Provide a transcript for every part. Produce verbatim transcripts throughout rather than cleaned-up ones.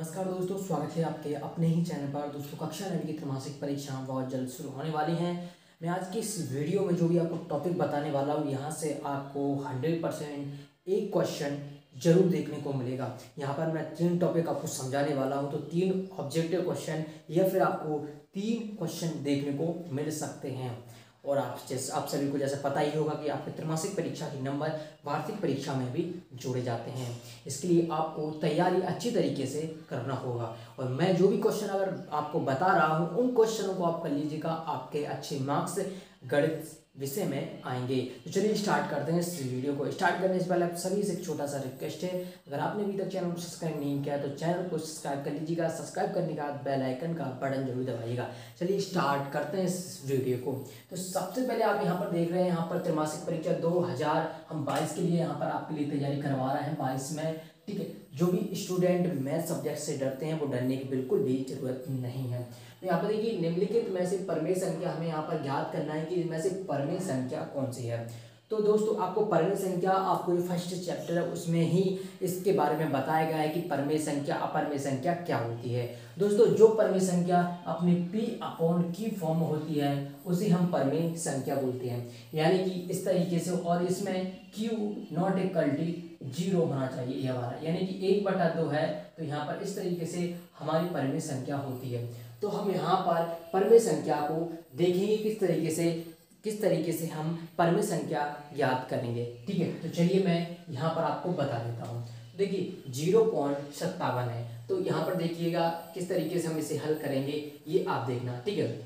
नमस्कार दोस्तों, स्वागत है आपके अपने ही चैनल पर। दोस्तों, कक्षा नवी की त्रैमासिक परीक्षा बहुत जल्द शुरू होने वाली हैं। मैं आज की इस वीडियो में जो भी आपको टॉपिक बताने वाला हूँ, यहाँ से आपको हंड्रेड परसेंट एक क्वेश्चन जरूर देखने को मिलेगा। यहाँ पर मैं तीन टॉपिक आपको समझाने वाला हूँ, तो तीन ऑब्जेक्टिव क्वेश्चन या फिर आपको तीन क्वेश्चन देखने को मिल सकते हैं। और आप जैसे आप सभी को जैसे पता ही होगा कि आपके त्रैमासिक परीक्षा के नंबर वार्षिक परीक्षा में भी जोड़े जाते हैं। इसके लिए आपको तैयारी अच्छी तरीके से करना होगा, और मैं जो भी क्वेश्चन अगर आपको बता रहा हूँ उन क्वेश्चनों को आप कर लीजिएगा, आपके अच्छे मार्क्स गणित विषय में आएंगे। तो चलिए स्टार्ट करते हैं इस वीडियो को। स्टार्ट करने से पहले आप सभी से एक छोटा सा रिक्वेस्ट है, अगर आपने अभी तक चैनल को सब्सक्राइब नहीं किया तो चैनल को सब्सक्राइब कर लीजिएगा। सब्सक्राइब करने के बाद बेल आइकन का बटन जरूर दबाइएगा। चलिए स्टार्ट करते हैं इस वीडियो को। तो सबसे पहले आप यहाँ पर देख रहे हैं, यहाँ पर त्रैमासिक परीक्षा दो हजार हम बाईस के लिए यहाँ पर आपके लिए तैयारी करवा रहे हैं बाईस में। ठीक है, जो भी स्टूडेंट मैथ सब्जेक्ट से डरते हैं वो डरने की बिल्कुल भी जरूरत नहीं है। तो यहाँ पर देखिए, निम्नलिखित में से परमेय संख्या हमें यहाँ पर ज्ञात करना है कि इनमें से परमेय संख्या कौन सी है। तो दोस्तों, आपको परमेय संख्या, आपको जो फर्स्ट चैप्टर है उसमें ही इसके बारे में बताया गया है कि परमेय संख्या अपरमेय संख्या क्या होती है। दोस्तों, जो परमेय संख्या अपनी पी अपॉन की फॉर्म में होती है उसे हम परमेय संख्या बोलते हैं, यानी कि इस तरीके से। और इसमें Q not equal to zero होना चाहिए ये हमारा, यानी कि एक बटा दो है तो यहाँ पर इस तरीके से हमारी परमेय संख्या होती है। तो हम यहाँ पर परमेय संख्या को देखेंगे किस तरीके से किस तरीके से हम परमेय संख्या ज्ञात करेंगे। ठीक है, तो चलिए मैं यहाँ पर आपको बता देता हूँ। देखिए, जीरो पॉइंट सत्तावन है, तो यहाँ पर देखिएगा किस तरीके से हम इसे हल करेंगे, ये आप देखना। ठीक है,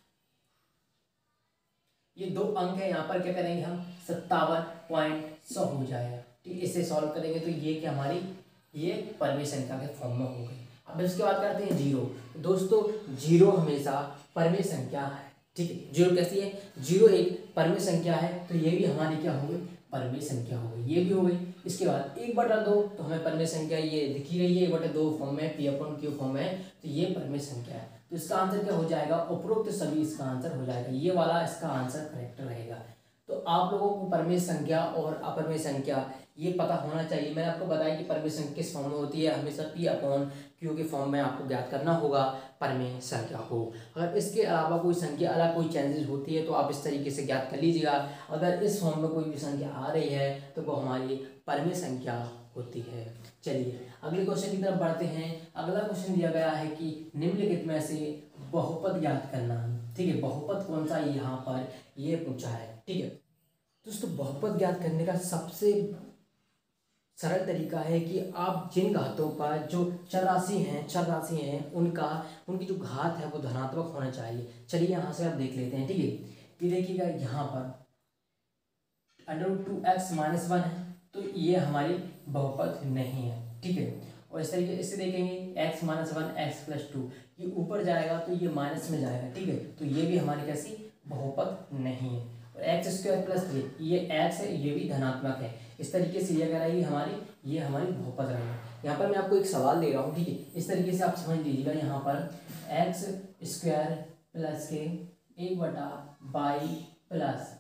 ये दो अंक है, यहाँ पर क्या करेंगे हम, सत्तावन पॉइंट सौ हो जाएगा। ठीक, इसे सॉल्व करेंगे तो ये क्या हमारी ये परमेय संख्या के फॉर्म में हो गई। अब इसके बाद करते हैं जीरो। दोस्तों, जीरो हमेशा परमेय संख्या है। ठीक है, जीरो कैसी है, जीरो एक परमेय संख्या है, तो ये भी हमारी क्या हो गई, परमेय संख्या हो गई, ये भी हो गई। इसके बाद एक बटा दो, तो हमें परमेय संख्या ये दिखी रही है, एक बटा दो फॉर्म में, पी अपॉन क्यू फॉर्म में, तो ये परमेय संख्या है। तो इसका आंसर क्या हो जाएगा, उपरोक्त सभी इसका आंसर हो जाएगा, ये वाला इसका आंसर करेक्ट रहेगा। तो आप लोगों को परमेय संख्या और अपरमेय संख्या ये पता होना चाहिए। मैंने आपको बताया कि परमेय संख्या किस फॉर्म में होती है, हमेशा पी अपॉन क्यू के फॉर्म में आपको ज्ञात करना होगा परमेय संख्या को। अगर इसके अलावा कोई संख्या अलग कोई चेंजेस होती है तो आप इस तरीके से ज्ञात कर लीजिएगा। अगर इस फॉर्म में कोई भी संख्या आ रही है तो वो हमारी परमेय संख्या होती है। चलिए अगले क्वेश्चन की तरफ बढ़ते हैं। अगला क्वेश्चन दिया गया है कि निम्नलिखित में से बहुपद ज्ञात करना। ठीक है, बहुपद कौन सा यहाँ पर ये पूछा है। ठीक है दोस्तों, बहुपद ज्ञात करने का सबसे सरल तरीका है कि आप जिन घातों पर जो चर राशि हैं चर राशि हैं उनका उनकी जो घात है वो धनात्मक होना चाहिए। चलिए यहाँ से आप देख लेते हैं। ठीक है, ये देखिएगा यहाँ पर under root two X minus one है, तो ये हमारी बहुपद नहीं है। ठीक है, और इस तरीके से देखेंगे X minus one X plus two, ये ऊपर जाएगा तो ये माइनस में जाएगा। ठीक है, तो ये भी हमारी कैसी बहुपद नहीं है। और एक्स स्क्वायर प्लस थ्री, ये एक्स है, ये भी धनात्मक है। इस तरीके से ये अगर आएगी हमारी ये हमारी बहुपद रहेगी। यहाँ पर मैं आपको एक सवाल दे रहा हूँ। ठीक है, इस तरीके से आप समझ लीजिएगा। यहाँ पर एक्स स्क्वायर प्लस के एक बटा बाई प्लस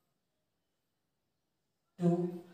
टू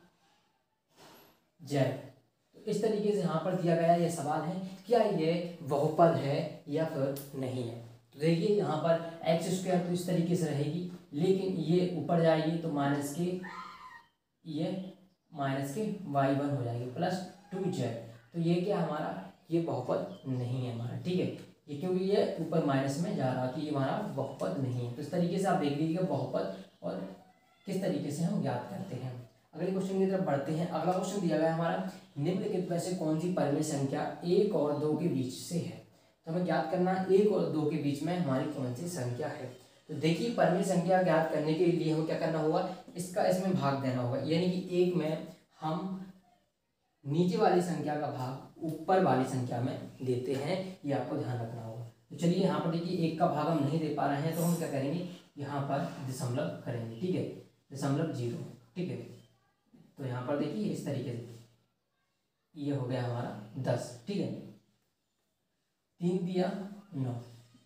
जेड, तो इस तरीके से यहाँ पर दिया गया ये सवाल है, क्या ये बहुपद है या फिर नहीं है। तो देखिए यहाँ पर एक्स स्क्वायर तो इस तरीके से रहेगी, लेकिन ये ऊपर जाएगी तो माइनस के ये माइनस के वाई वन हो जाएगी प्लस टू जेड, तो ये क्या हमारा ये बहुपद नहीं है हमारा। ठीक है, ये क्योंकि ये ऊपर माइनस में जा रहा है तो ये हमारा बहुपद नहीं है। तो इस तरीके से आप देख लीजिएगा बहुपद और किस तरीके से हम ज्ञात करते हैं। अगले क्वेश्चन की तरफ बढ़ते हैं। अगला क्वेश्चन दिया गया है हमारा, निम्नलिखित में से कौन सी परमेय संख्या एक और दो के बीच से है। तो हमें ज्ञात करना एक और दो के बीच में हमारी कौन सी संख्या है। तो देखिए, परमेय संख्या ज्ञात करने के लिए हमें क्या करना होगा, इसका इसमें भाग देना होगा, यानी कि एक में हम नीचे वाली संख्या का भाग ऊपर वाली संख्या में देते हैं, ये आपको ध्यान रखना होगा। तो चलिए यहाँ पर देखिए एक का भाग हम नहीं दे पा रहे हैं तो हम क्या करेंगे, यहाँ पर दशमलव करेंगे। ठीक है, दशमलव जीरो। ठीक है, तो यहाँ पर देखिए इस तरीके से ये हो गया हमारा दस। ठीक है, तीन दिया नौ,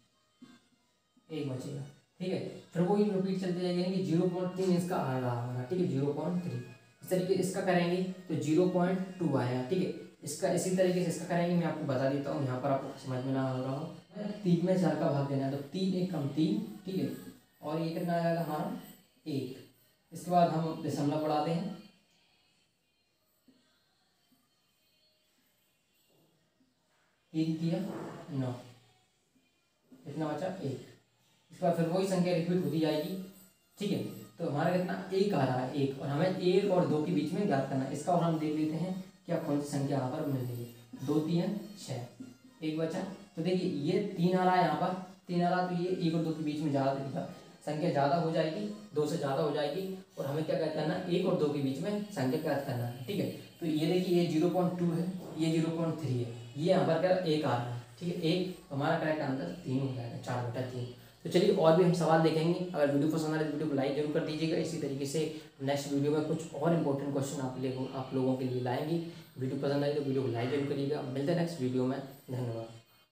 एक बचेगा। ठीक है, फिर वही रिपीट चलते जाएंगे कि जीरो पॉइंट तीन इसका आ रहा होगा। ठीक है, जीरो पॉइंट थ्री, इस तरीके इसका करेंगे तो जीरो पॉइंट टू आया। ठीक है, इसका इसी तरीके से इसका करेंगे, मैं आपको बता देता हूँ, यहाँ पर आपको समझ में ना आ रहा हो। तीन में चार का भाग देना है, तो तीन एक कम तीन, ठीक है, और ये कितना आएगा हमारा एक। इसके बाद हम दशमलव बढ़ाते हैं, तीन किया नौ, कितना बचा एक। इसके बाद फिर वही संख्या रिपीट होती जाएगी, ठीक है। तो हमारा कितना एक आ रहा है, एक, और हमें एक और दो के बीच में ज्ञात करना है इसका। और हम देख लेते हैं क्या कौन सी संख्या यहाँ पर मिल रही है। दो तीन छः, एक बचा। तो देखिए ये तीन आ रहा है, यहाँ पर तीन आ रहा, तो ये एक और दो के बीच में ज़्यादा दिखा, संख्या ज़्यादा हो जाएगी, दो से ज़्यादा हो जाएगी, और हमें क्या ज्ञात करना है, एक और दो के बीच में संख्या ज्ञात करना है, ठीक है। तो ये देखिए ये जीरो पॉइंट टू है, ये जीरो पॉइंट थ्री है, ये यहाँ पर क्या एक आ रहा है, ठीक है। एक, तो हमारा करेक्ट आंसर तीन हो जाएगा, चार बटा तीन। तो चलिए और भी हम सवाल देखेंगे। अगर वीडियो पसंद आ रहा है तो वीडियो को लाइक जरूर कर दीजिएगा। इसी तरीके से नेक्स्ट वीडियो में कुछ और इंपॉर्टेंट क्वेश्चन आप लोगों आप लोगों के लिए लाएंगे। वीडियो पसंद आई तो वीडियो को लाइक जरूर करिएगा। मिलते हैं नेक्स्ट वीडियो में, धन्यवाद।